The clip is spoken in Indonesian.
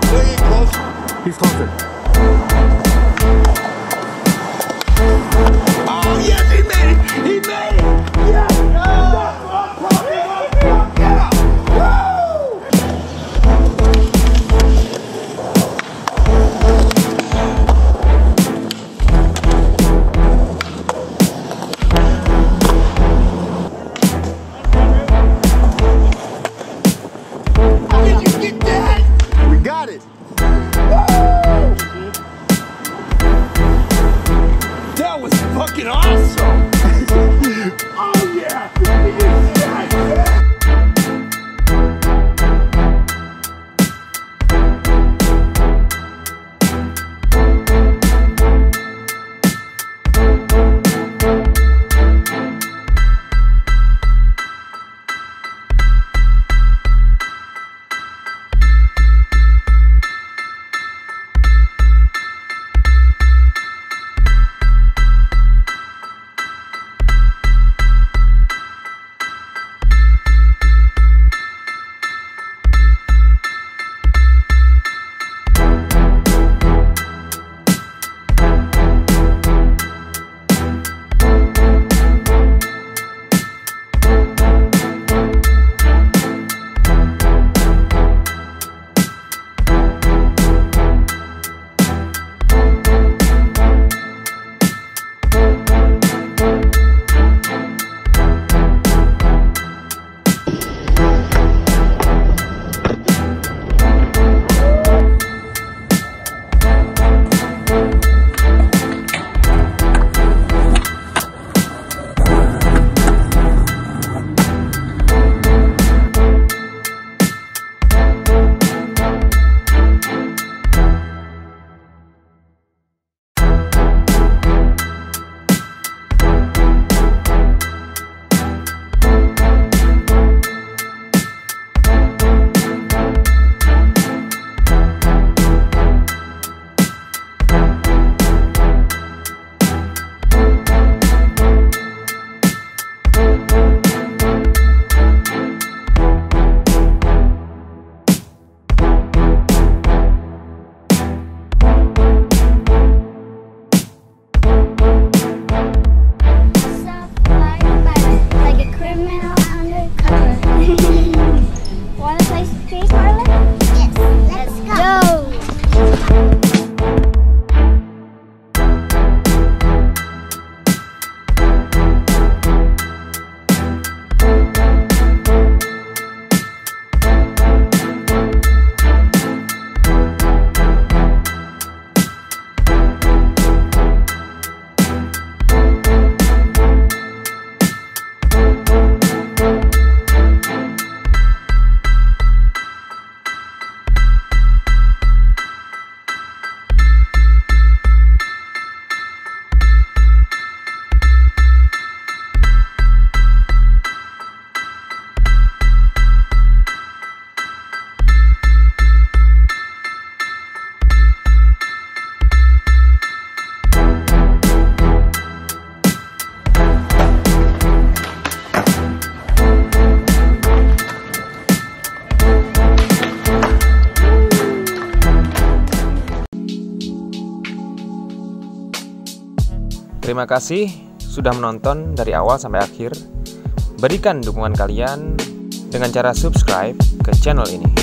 Really close. He's closer. Oh, yes, he made it! He made it! Yes! Yeah! Woo! How did you get that? We got it. That was fucking awesome! Oh yeah! Did you see that? Terima kasih sudah menonton dari awal sampai akhir. Berikan dukungan kalian dengan cara subscribe ke channel ini.